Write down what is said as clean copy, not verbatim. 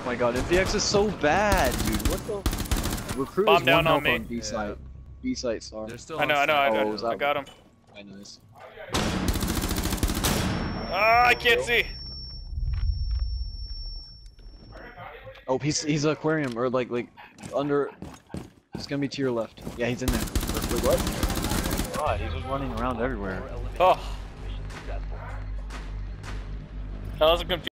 my god, MVX is so bad, dude. What the? Recruit Bomb is down one on help me. on B site. B site, sorry. They're still I know, I Oh, got him. Okay, nice. Ah, I can't see. Oh, he's aquarium or like under. It's gonna be to your left. Yeah, he's in there. Wait, what? God, he's just running around everywhere. Oh. I was confused.